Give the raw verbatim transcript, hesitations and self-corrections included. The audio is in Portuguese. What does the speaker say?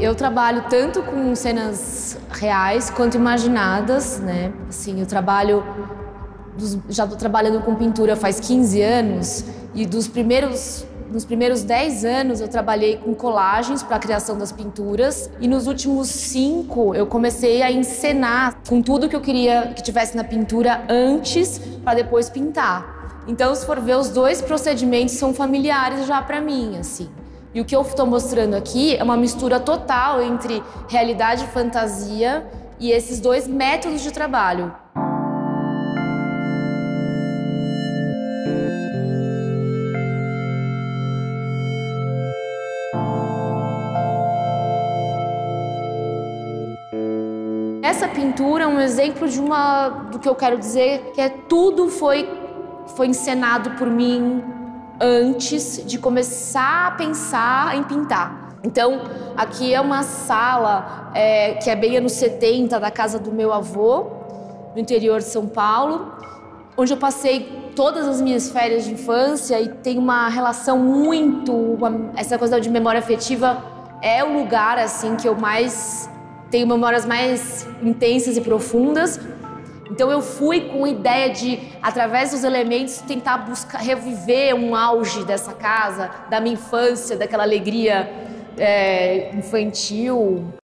Eu trabalho tanto com cenas reais quanto imaginadas, né? Assim, eu trabalho, dos, já estou trabalhando com pintura faz quinze anos e dos primeiros, nos primeiros dez anos eu trabalhei com colagens para a criação das pinturas e nos últimos cinco eu comecei a encenar com tudo que eu queria que tivesse na pintura antes para depois pintar. Então, se for ver, os dois procedimentos são familiares já para mim, assim. E o que eu estou mostrando aqui é uma mistura total entre realidade e fantasia e esses dois métodos de trabalho. Essa pintura é um exemplo de uma, do que eu quero dizer, que é tudo foi, foi encenado por mim antes de começar a pensar em pintar. Então, aqui é uma sala é, que é bem anos setenta, da casa do meu avô, no interior de São Paulo, onde eu passei todas as minhas férias de infância e tem uma relação muito... Uma, essa coisa de memória afetiva é o lugar assim, que eu mais tenho memórias mais intensas e profundas. Então eu fui com a ideia de, através dos elementos, tentar buscar, reviver um auge dessa casa, da minha infância, daquela alegria é, infantil.